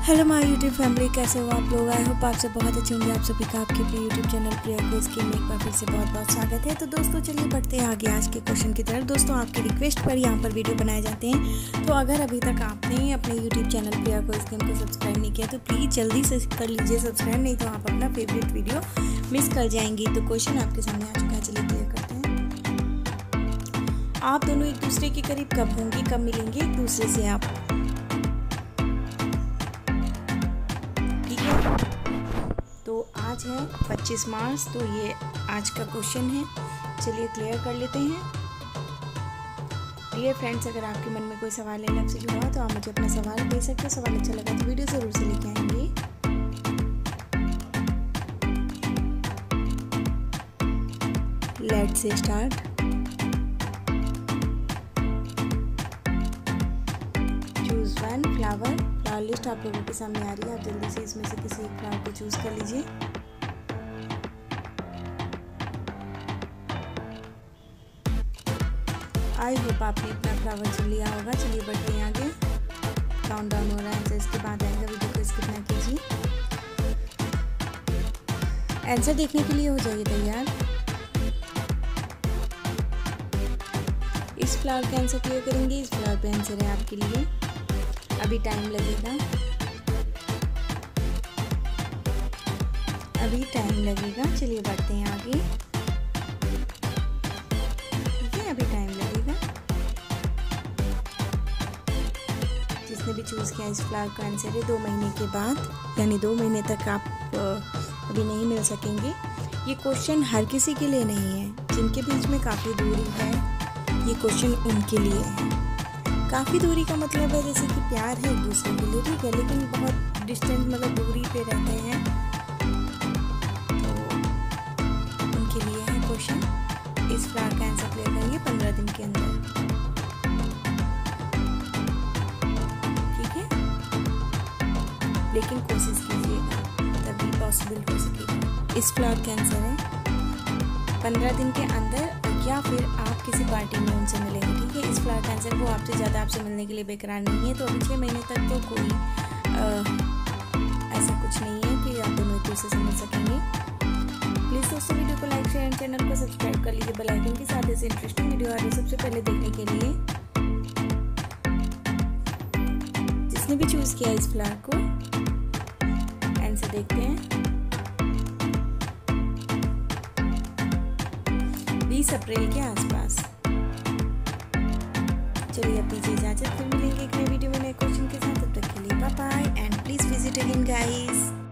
Hello my YouTube family, कैसे हो आप लोग। आई होप आप सब बहुत अच्छे होंगे। आप सभी का आपके अपने YouTube channel Priya quiz game में एक बार फिर से बहुत बहुत स्वागत है। तो दोस्तों चलिए बढ़ते हैं आगे आज के क्वेश्चन की तरफ। दोस्तों आपकी रिक्वेस्ट पर यहाँ पर वीडियो बनाए जाते हैं, तो अगर अभी तक आपने अपने YouTube channel Priya quiz game को सब्सक्राइब नहीं किया तो प्लीज़ जल्दी से कर लीजिए सब्सक्राइब, नहीं तो आप अपना फेवरेट वीडियो मिस कर जाएंगी। तो क्वेश्चन आपके सामने आ चुका है, चलिए क्लियर करते हैं। आप दोनों एक दूसरे के करीब कब होंगे, कब मिलेंगे एक दूसरे से आप। तो आज है 25 मार्च, तो ये आज का क्वेश्चन है। चलिए क्लियर कर लेते हैं। डियर फ्रेंड्स, अगर आपके मन में कोई सवाल है आपसे जुड़ा हो तो आप मुझे अपना सवाल भेज सकते हो। सवाल अच्छा लगा तो वीडियो ज़रूर से लेके आएंगे। Let's start. Choose one flower. Flower list आप लोगों के सामने आ रही है, आप जल्दी से इसमें से किसी एक फ्लावर को चूज कर लीजिए। आई होप आपने अपना फ्लावर चुन लिया होगा। चलिए बढ़ते हैं आगे। काउंटडाउन हो रहा है, आंसर इसके बाद आएगा। वीडियो को स्किप ना कीजिए। आंसर देखने के लिए हो जाइए तैयार। इस फ्लावर का आंसर क्लियर करेंगे। इस फ्लावर पे आंसर है आपके लिए। अभी टाइम लगेगा, अभी टाइम लगेगा। चलिए बढ़ते हैं आगे। ठीक है, अभी टाइम लगेगा। जिसने भी चूज किया इस फ्लावर का आंसर है 2 महीने के बाद, यानी 2 महीने तक आप अभी नहीं मिल सकेंगे। ये क्वेश्चन हर किसी के लिए नहीं है। जिनके बीच में काफ़ी दूरी है, ये क्वेश्चन उनके लिए है। काफ़ी दूरी का मतलब है जैसे कि प्यार है एक दूसरे के लिए, ठीक है, लेकिन बहुत डिस्टेंस मतलब दूरी पे रहते हैं, तो उनके लिए है क्वेश्चन। इस फ्लावर का आंसर क्लियर करेंगे 15 दिन के अंदर। ठीक है, लेकिन कोशिश कीजिएगा तभी पॉसिबल हो सकेगा। इस फ्लावर का आंसर है 15 दिन के अंदर, या फिर आप किसी पार्टी में उनसे मिलेंगे। ठीक है, इस फ्लावर का आंसर वो आपसे ज़्यादा आपसे मिलने के लिए बेकरार नहीं है। तो अभी 6 महीने तक तो कोई ऐसा कुछ नहीं है कि आप दोनों एक दूसरे से मिल सकेंगे। प्लीज़ दोस्तों वीडियो को लाइक शेयर एंड चैनल को सब्सक्राइब कर लीजिए बेल आइकन के साथ। ऐसे इंटरेस्टिंग वीडियो आ रही है सबसे पहले देखने के लिए। जिसने भी चूज़ किया इस फ्लावर को, आंसर देखते हैं। 20 अप्रैल के आसपास। चलिए अब दीजिए इजाजत, फिर मिलेंगे एक नए वीडियो में नए क्वेश्चन के साथ। तब तक के लिए bye bye and please visit again guys.